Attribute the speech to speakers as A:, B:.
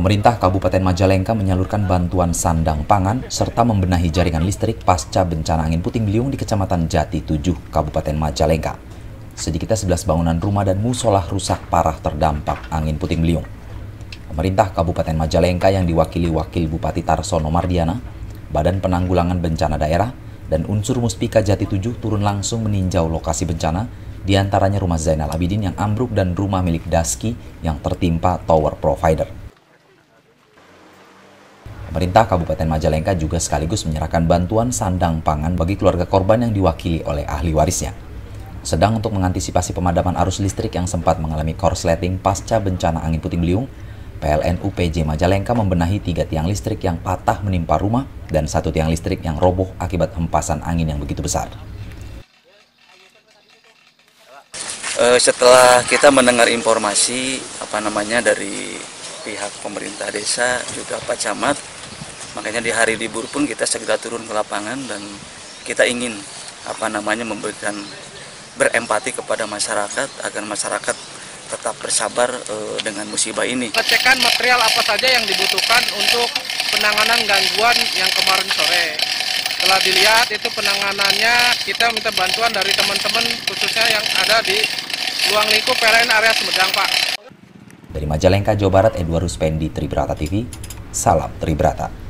A: Pemerintah Kabupaten Majalengka menyalurkan bantuan sandang pangan serta membenahi jaringan listrik pasca bencana angin puting beliung di Kecamatan Jati 7, Kabupaten Majalengka. Sedikitnya 11 bangunan rumah dan musola rusak parah terdampak angin puting beliung. Pemerintah Kabupaten Majalengka yang diwakili Wakil Bupati Tarsono Mardiana, Badan Penanggulangan Bencana Daerah, dan unsur Muspika Jati 7 turun langsung meninjau lokasi bencana, di antaranya rumah Zainal Abidin yang ambruk dan rumah milik Daski yang tertimpa tower provider. Pemerintah Kabupaten Majalengka juga sekaligus menyerahkan bantuan sandang pangan bagi keluarga korban yang diwakili oleh ahli warisnya. Sedang untuk mengantisipasi pemadaman arus listrik yang sempat mengalami korsleting pasca bencana angin puting beliung, PLN UPJ Majalengka membenahi 3 tiang listrik yang patah menimpa rumah dan 1 tiang listrik yang roboh akibat hempasan angin yang begitu besar.
B: Setelah kita mendengar informasi dari pihak pemerintah desa juga Pak Camat, makanya di hari libur pun kita segera turun ke lapangan dan kita ingin memberikan berempati kepada masyarakat agar masyarakat tetap bersabar dengan musibah ini.
C: Pengecekan material apa saja yang dibutuhkan untuk penanganan gangguan yang kemarin sore. Setelah dilihat itu penanganannya, kita minta bantuan dari teman-teman khususnya yang ada di ruang lingkup PLN area Sumedang, Pak.
A: Dari Majalengka, Jawa Barat, Edward Ruspendi, Tribrata TV, salam Tribrata.